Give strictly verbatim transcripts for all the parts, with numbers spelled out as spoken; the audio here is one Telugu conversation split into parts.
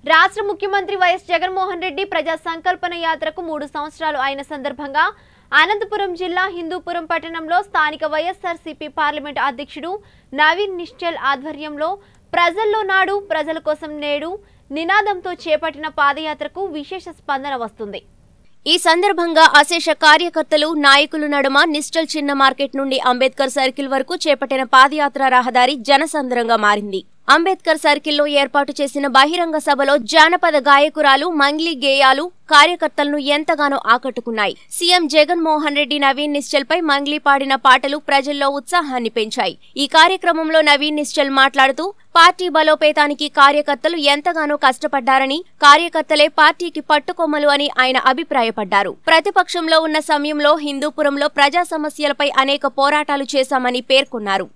రాష్ట్ర ముఖ్యమంత్రి వైఎస్ జగన్మోహన్ రెడ్డి ప్రజా సంకల్పన యాత్రకు మూడు సంవత్సరాలు అయిన సందర్భంగా అనంతపురం జిల్లా హిందూపురం పట్టణంలో స్థానిక వైఎస్ఆర్సీపీ పార్లమెంట్ అధ్యక్షుడు నవీన్ నిశ్చల్ ఆధ్వర్యంలో ప్రజల్లో నాడు ప్రజల కోసం నేడు నినాదంతో చేపట్టిన పాదయాత్రకు విశేష స్పందన వస్తుంది। ఈ సందర్భంగా అశేష కార్యకర్తలు నాయకులు నడుమ నిశ్చల్ చిన్న మార్కెట్ నుండి అంబేద్కర్ సర్కిల్ వరకు చేపట్టిన పాదయాత్ర రహదారి జనసంద్రంగా మారింది। అంబేద్కర్ సర్కిల్లో ఏర్పాటు చేసిన బహిరంగ సభలో జానపద గాయకురాలు మంగ్లీ గేయాలు కార్యకర్తలను ఎంతగానో ఆకట్టుకున్నాయి। సీఎం జగన్మోహన్ రెడ్డి నవీన్ నిశ్చల్ పై మంగ్లీ పాడిన పాటలు ప్రజల్లో ఉత్సాహాన్ని పెంచాయి। ఈ కార్యక్రమంలో నవీన్ నిశ్చల్ మాట్లాడుతూ పార్టీ బలోపేతానికి కార్యకర్తలు ఎంతగానో కష్టపడ్డారని, కార్యకర్తలే పార్టీకి పట్టుకొమ్మలు అని ఆయన అభిప్రాయపడ్డారు। ప్రతిపక్షంలో ఉన్న సమయంలో హిందూపురంలో ప్రజా సమస్యలపై అనేక పోరాటాలు చేశామని పేర్కొన్నారు।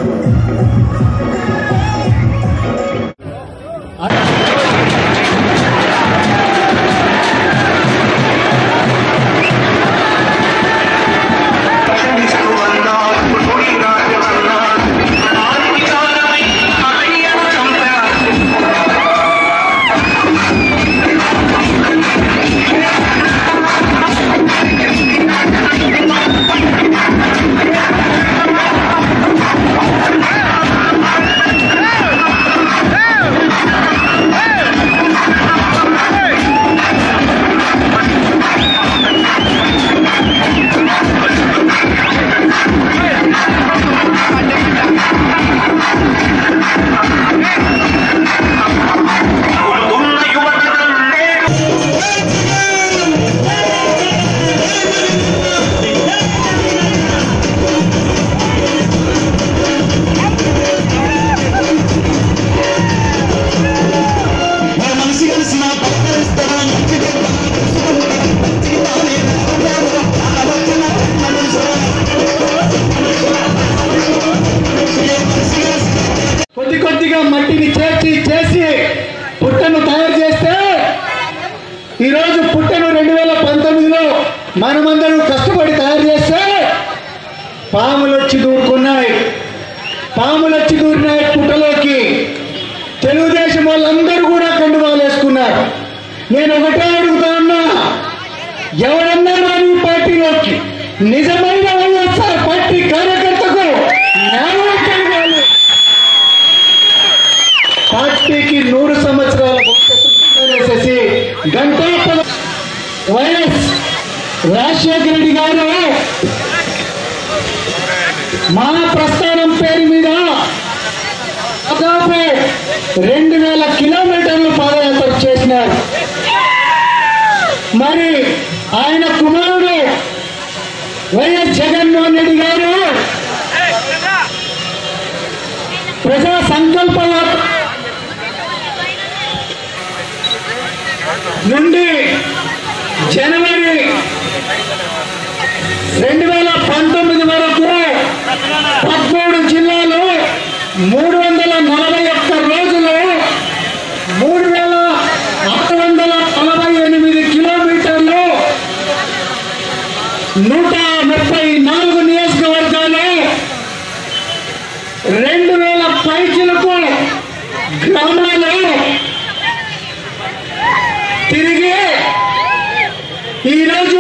మట్టిని చేర్చి చేసి పుట్టను తయారు చేస్తే ఈరోజు పుట్టను రెండు వేల పంతొమ్మిదిలో మనమందరం కష్టపడి తయారు చేస్తే పాములు వచ్చి దూరుకున్నాయి పాములు వచ్చి దూరినాయి పుట్టలోకి। తెలుగుదేశం వాళ్ళందరూ కూడా కండువాలు వేసుకున్నారు। నేను ఒకటే అడుగుతా ఉన్నా, ఎవరన్నా రాని పార్టీలోకి నిజమైన వైఎస్ఆర్ పార్టీ కార్యకర్తకు న్యాయం పార్టీకి నూరు సంవత్సరాల వేసేసి గంటా వైఎస్ రాజశేఖర రెడ్డి గారు మా ప్రస్థానం పేరు మీద దాదాపు రెండు వేల కిలోమీటర్లు పాదయాత్ర చేసినారు। మరి ఆయన కుమారుడు వైఎస్ జగన్మోహన్ రెడ్డి గారు ప్రజా సంకల్ప నుండి జనవరి రెండు వేల పంతొమ్మిది వరకు పదమూడు జిల్లాలు మూడు వందల నలభై ఒక్క రోజులు మూడు వేల ఆరు వందల నలభై ఎనిమిది కిలోమీటర్లు నూట ముప్పై నాలుగు నియోజకవర్గాలు రెండు వేల పైచిలకు గ్రామాలు తిరిగి ఈరోజు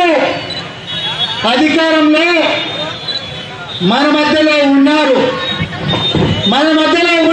అధికారంలో మన మధ్యలో ఉన్నారు మన మధ్యలో